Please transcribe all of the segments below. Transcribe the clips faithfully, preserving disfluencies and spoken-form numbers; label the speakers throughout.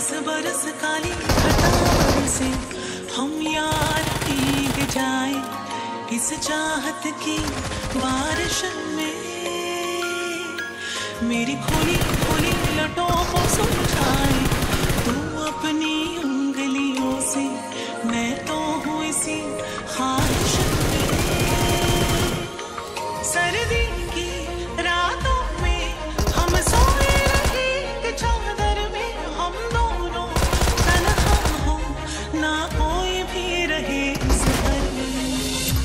Speaker 1: बरस बरस काली घटा से हम यार भीग जाए इस चाहत की बारिश में। मेरी खोली खोली लटों को सुलझाए तू अपनी उंगलियों से, मैं तो हूँ इसी ख्वाहिश में। सर्दी की रातों में हम सोए रहे कि चादर में हम दोनों तन्हा हो, ना कोई भी रहे इस घर में।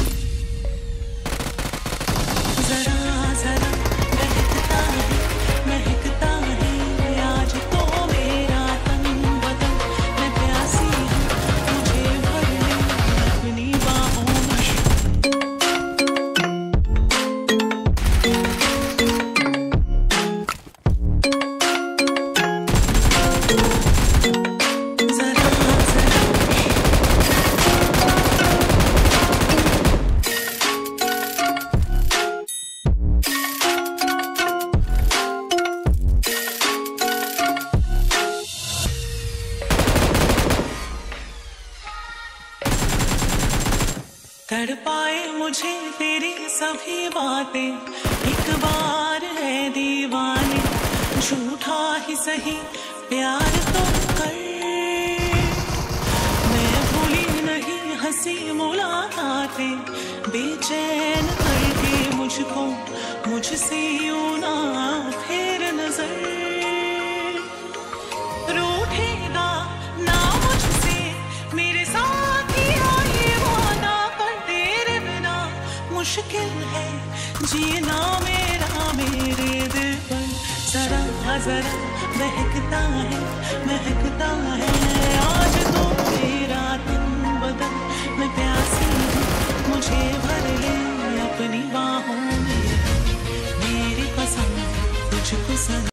Speaker 1: जरा जरा महकता है महकता है आज तो मेरा तन बदन, मैं प्यासी हूँ मुझे भर ले अपनी बाहों में। कर पाए मुझे तेरी सभी बातें, एक बार है दीवाने, झूठा ही सही प्यार तो कर। मैं भूली नहीं हंसी मुलाकातें, बेचैन करके मुझको मुझसे यूं ना फेर नजर। रूठेगा ना मुझसे मेरे साथ ही आए वादा कर, तेरे बिना मुश्किल है जीना मेरा मेरे दिल पर। जरा जरा महकता है महकता है आज तो तेरा तन बदन, मैं प्यासी हूँ मुझे भर ले अपनी बाहों में। मेरी पसंद तुझको संग